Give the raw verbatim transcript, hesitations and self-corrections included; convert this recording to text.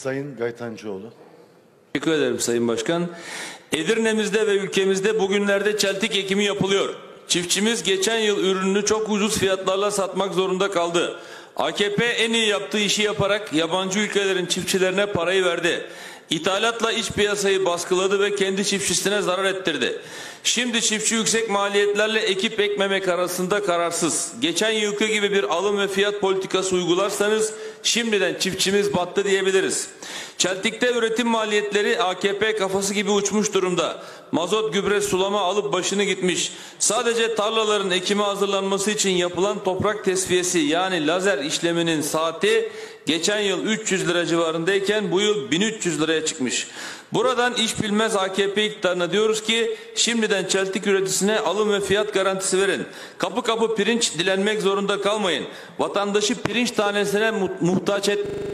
Sayın Gaytancıoğlu. Teşekkür ederim Sayın Başkan. Edirne'mizde ve ülkemizde bugünlerde çeltik ekimi yapılıyor. Çiftçimiz geçen yıl ürününü çok ucuz fiyatlarla satmak zorunda kaldı. A K P en iyi yaptığı işi yaparak yabancı ülkelerin çiftçilerine parayı verdi. İthalatla iç piyasayı baskıladı ve kendi çiftçisine zarar ettirdi. Şimdi çiftçi yüksek maliyetlerle ekip ekmemek arasında kararsız. Geçen yılki gibi bir alım ve fiyat politikası uygularsanız şimdiden çiftçimiz battı diyebiliriz. Çeltik'te üretim maliyetleri A K P kafası gibi uçmuş durumda. Mazot, gübre, sulama alıp başını gitmiş. Sadece tarlaların ekime hazırlanması için yapılan toprak tesviyesi yani lazer işleminin saati geçen yıl üç yüz lira civarındayken bu yıl bin üç yüz liraya çıkmış. Buradan iş bilmez A K P iktidarına diyoruz ki şimdiden çeltik üreticisine alım ve fiyat garantisi verin. Kapı kapı pirinç dilenmek zorunda kalmayın. Vatandaşı pirinç tanesine muhtaç et.